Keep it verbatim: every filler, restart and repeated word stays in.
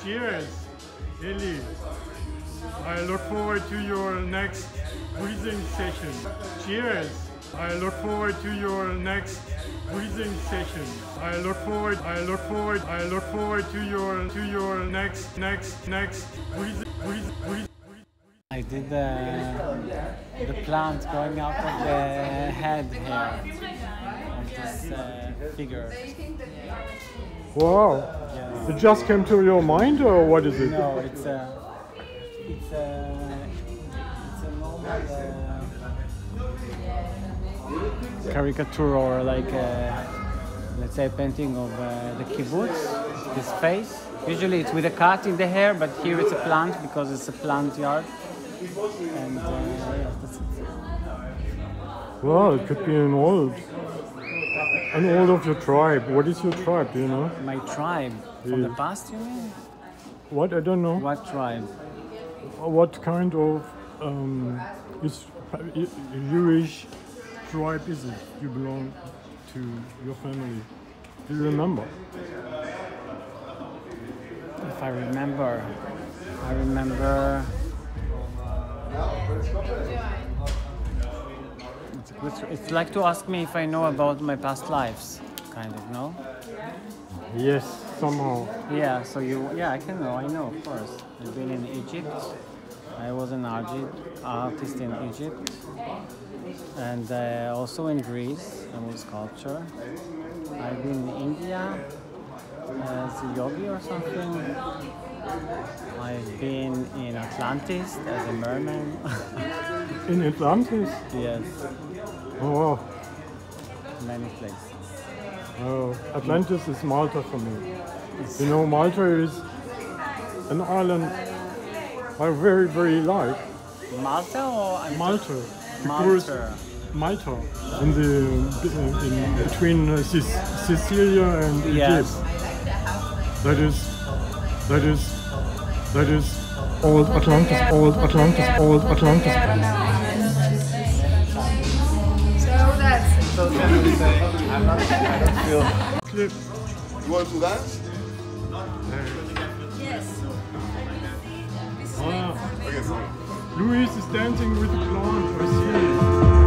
Cheers, Eli. I look forward to your next breathing session. Cheers. I look forward to your next breathing session. I look forward. I look forward. I look forward to your to your next next next breathing breathing breathing. I did the the plant going out of the head here of this uh, figure. Wow. Yeah. It just came to your mind, or what is it? No, it's a it's a it's a normal uh, caricature, or like a, let's say a painting of uh, the kibbutz, his face. Usually it's with a cut in the hair, but here it's a plant because it's a plant yard. And uh, yeah, that's it. Well, it could be an old, an old of your tribe. What is your tribe? Do you know? My tribe from the Yeah. past, you mean? What? I don't know. What tribe? What kind of um, is Jewish tribe is it? You belong to your family? Do you remember? If I remember, I remember. It's, good- it's like to ask me if I know about my past lives, kind of, no? Yes, somehow. Yeah, so you, yeah, I can know, I know, of course. I've been in Egypt. I was an arti- artist in Egypt. And uh, also in Greece, I was sculpture. I've been in India as a yogi or something. I've been in Atlantis as a merman. In Atlantis? Yes, Oh, wow. many places. Oh, Atlantis is Malta for me. You know, Malta is an island I very, very like. Malta or I'm Malta. Because Malta. Malta, in the in between uh, Sic- Sicilia and Egypt. Yes. That is, that is, that is old Atlantis, old Atlantis, old Atlantis. So that's I'm not, I don't feel. Clip. You want to dance? yes. Ah, Okay, so Luis is dancing with the plant. I see.